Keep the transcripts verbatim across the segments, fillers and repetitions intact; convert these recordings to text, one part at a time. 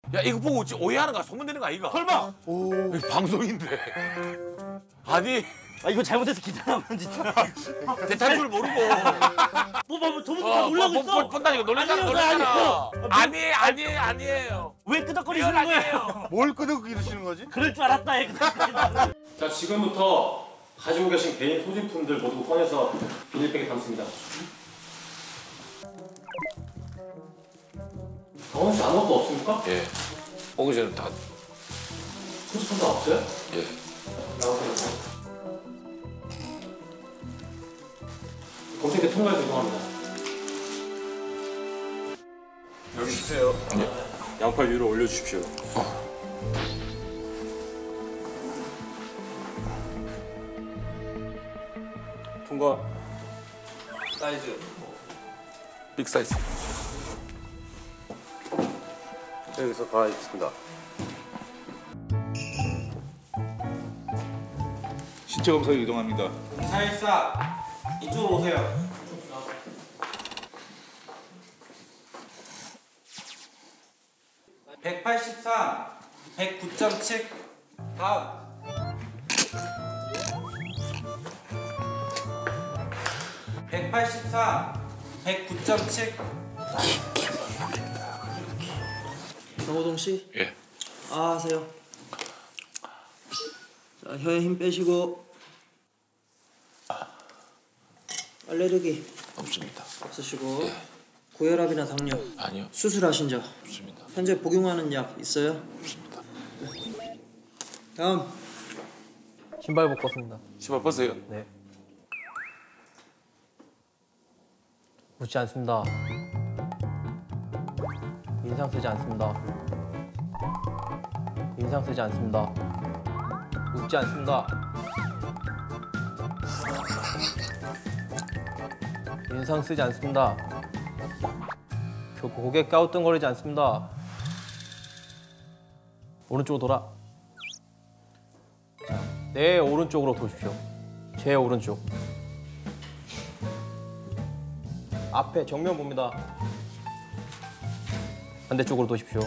야 이거 보고 오해하는 거야? 소문내는 거 아이가? 설마? 오. 방송인데. 아니. 아 이거 잘못해서 기다려면 진짜. 대탈 줄 모르고. 뭐 봐, 저분도 다 놀라고 뭐, 있어. 뭐, 본다니까 놀랬잖아, 아니에요, 놀랬잖아. 아니에요. 아니에요, 아니에요, 아니에요. 왜 끄덕거리시는 거예요? 뭘 끄덕이시는 거지? 그럴 줄 알았다, 얘. 자, 지금부터 가지고 계신 개인 소지품들 모두 꺼내서 비닐백에 담습니다. 강원 씨 아무것도 없습니까? 예. 오기 전에 다. 소지품 다 없어요? 예. 나오세요. 검색대 통과해서 이동합니다. 여기 주세요. 양파 위로 올려주십시오. 통과. 사이즈. 빅 사이즈. 여기서 가 있습니다. 신체 검사로 이동합니다. 사일사 이쪽으로 오세요. 백팔십삼, 백구 점 칠. 다음. 백팔십삼, 백구 점 칠. 정호동 씨? 예. 아 하세요. 자, 혀에 힘 빼시고. 알레르기 없습니다. 없으시고. 예. 고혈압이나 당뇨. 아니요. 수술하신 적? 없습니다. 현재 복용하는 약 있어요? 없습니다. 다음. 신발 벗겠습니다. 신발 벗어요. 네. 웃지 않습니다. 인상 쓰지 않습니다. 인상 쓰지 않습니다. 웃지 않습니다. 인상 쓰지 않습니다. 고개 갸우뚱거리지 않습니다. 오른쪽으로 돌아. 자, 내 오른쪽으로 도십시오. 제 오른쪽. 앞에 정면 봅니다. 반대쪽으로 도십시오.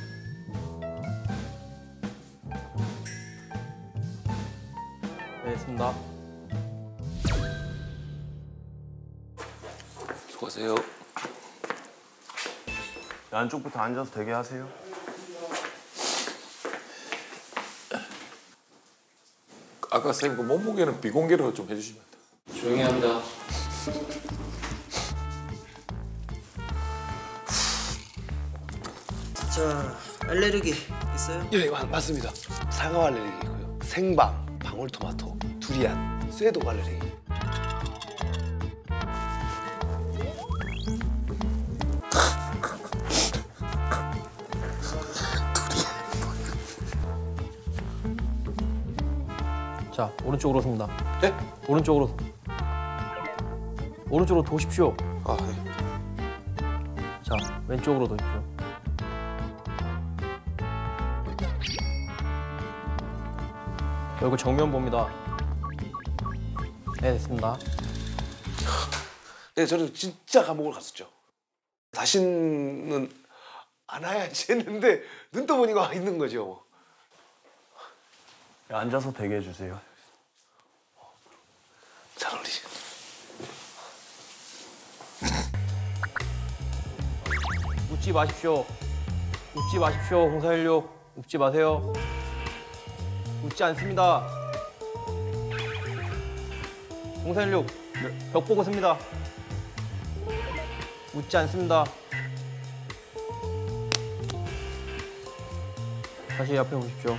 네, 됐습니다. 수고하세요. 안쪽부터 앉아서 대기하세요. 아까 선생님 그 몸무게는 비공개로 좀 해주시면 안 돼요? 조용히 합니다. 자, 알레르기 있어요? 예, 맞습니다. 사과 알레르기고요. 생방, 방울토마토, 두리안, 쇠독 알레르기. 자, 오른쪽으로 섭니다. 네? 오른쪽으로. 오른쪽으로 도십시오. 아, 네. 자, 왼쪽으로 도십시오. 얼굴 정면 봅니다. 네, 됐습니다. 네, 저는 진짜 감옥을 갔었죠. 다시는 안 와야지 했는데 눈 떠보니까 와 있는 거죠. 앉아서 대기해 주세요. 잘 어울리시. 웃지 마십시오. 웃지 마십시오. 공사일육. 웃지 마세요. 웃지 않습니다. 공사일육. 벽 보고 섭니다. 웃지 않습니다. 다시 앞에 보십시오.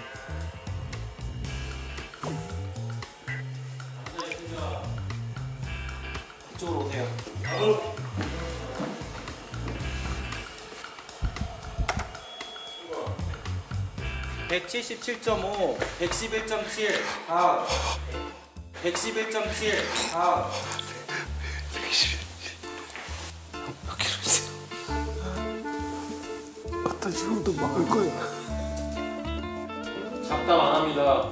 이쪽으로 오세요. 백칠십칠 점 오, 백십일 점 칠. 다음. 백십일 점 칠. 다음. 여기로 있어요. 어떤 식으로도 막을 거야. 잡담 안 합니다.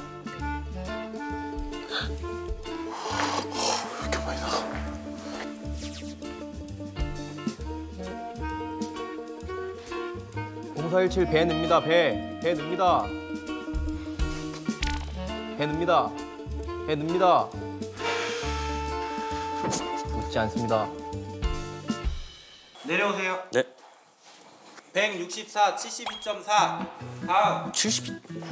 왜 이렇게 많이 나? 공사일칠 배 늡니다. 배. 배 늡니다. 배 늡니다. 배 늡니다. 묻지 않습니다. 내려오세요. 네. 백육십사, 칠십이 점 사. 다음. 칠십.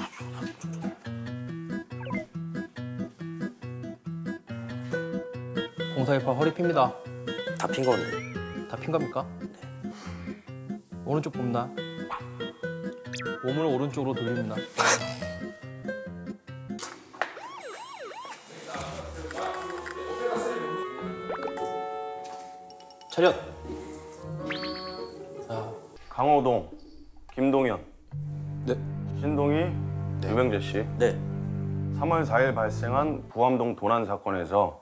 공사일파 허리 핍니다. 다 핀 건데. 다 핀 겁니까? 오른쪽 봅니다. 몸을 오른쪽으로 돌립니다. 차렷. 강호동, 김동현, 네. 신동희, 유병재 씨. 네. 삼월 사일 발생한 부암동 도난 사건에서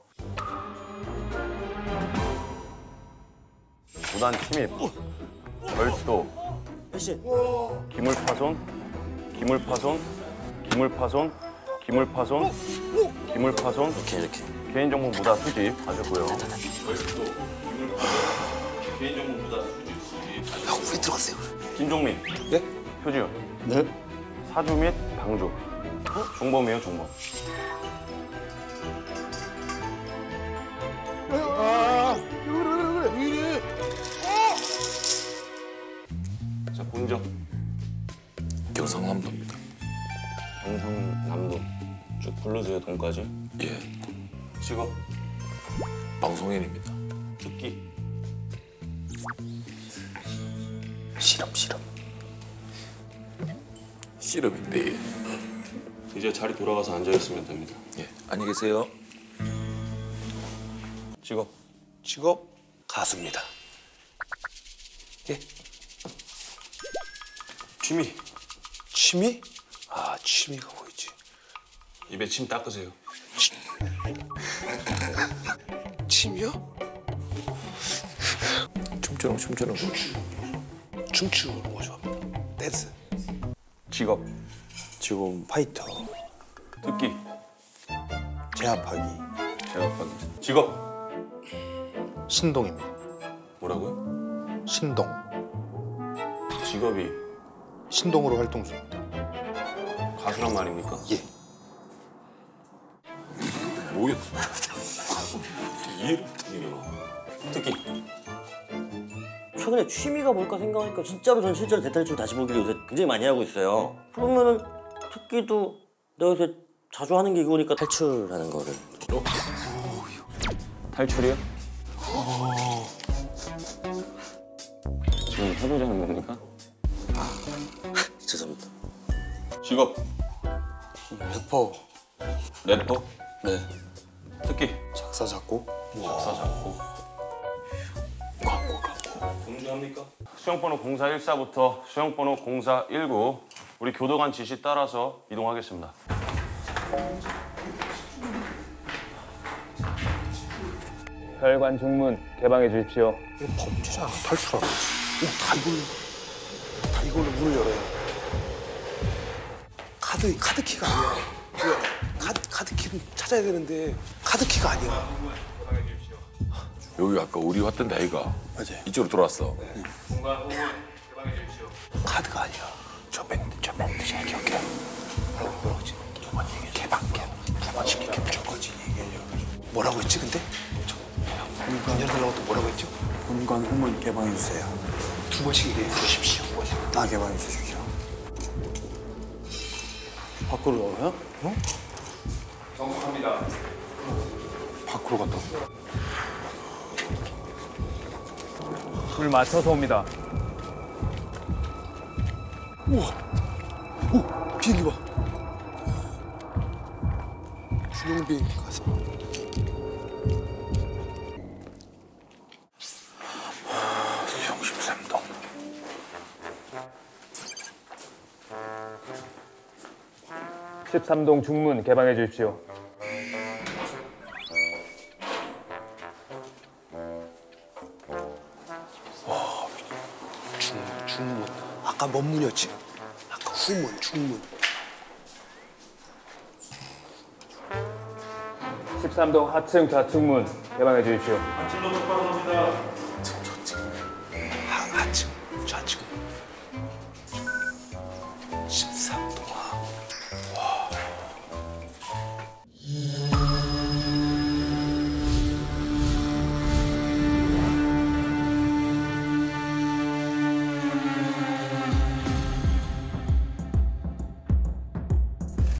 무단 침입, 절도, 기물 파손, 기물 파손, 기물 파손, 기물 파손, 기물 파손, 이렇게 이렇게. 개인정보 무단 수집 하셨고요. 개인정보 무단 수집 수집. 형 우리 들어갔어요. 김종민, 네? 표지훈, 네. 사주 및 방조, 중범이에요 중범. 자 본적 경상남도입니다. 경상남도 쭉 불러주세요 돈까지. 예. 직업 방송인입니다. 듣기 실험 실험. 실험인데. 이제 자리 돌아가서 앉아 있으면 됩니다. 예. 안녕히 계세요. 직업 직업 가수입니다. 예. 취미 취미? 아 취미가 뭐였지? 입에 침 닦으세요. 취미요? 춤추는 거, 춤추는 거. 춤추는 거 좋아합니다. 댄스. 직업 지금 파이터. 듣기 제압하기. 제압하기. 직업 신동입니다. 뭐라고요? 신동. 직업이 신동으로 활동 중입니다. 가수란 말입니까? 예. 모르겠어. 이해를 못하겠네. 듣기 최근에 취미가 뭘까 생각하니까 진짜로 전 실제로 대탈출 다시 보기를 요새 굉장히 많이 하고 있어요. 그러면은 특기도 내가 요새 자주 하는 게 이거니까 탈출하는 거를. 탈출이요? 지금 해보자는 겁니까? 죄송합니다. 직업 래퍼. 래퍼? 네. 듣기 작사 작곡. 작사 작곡 광고 광고 공주합니까? 수영번호 공사일사부터 수영번호 공사일구 우리 교도관 지시 따라서 이동하겠습니다. 혈관 중문 개방해 주십시오. 범죄자 탈출하고. 오다 이걸로 다 이걸로 문을 열어요. 카드 카드 키가 아니야. 카드 카드 키를 찾아야 되는데 카드 키가 아니야. 여기 아까 우리 왔던 데가 맞아요. 이쪽으로 돌아왔어. 공간 후문 개방해 주십시오. 카드가 아니야. 저 맨, 저 멘트시 얘기할게. 뭐라고 뭐라고 했지? 두번 얘기해. 개방 개. 두 번씩 이렇게 무조건지 얘기해요. 뭐라고 했지 근데? 저 문 열어달라고 또 뭐라고 했죠? 본관 후문 개방해 주세요. 두 번씩 얘기해 주십시오. 다 개방해 주십시오. 밖으로 나와요? 어? 정확합니다. 밖으로 갔다. 줄 맞춰서 옵니다. 우와! 오! 비행기 봐! 중형 비행기 가서 수영 십삼 동 십삼 동 중문 개방해 주십시오. 중, 중문 아까 뭔 문이었지? 아까 후문, 중문 십삼 동 하층 좌측문 개방해 주십시오. 하, 하층, 좌측 십삼.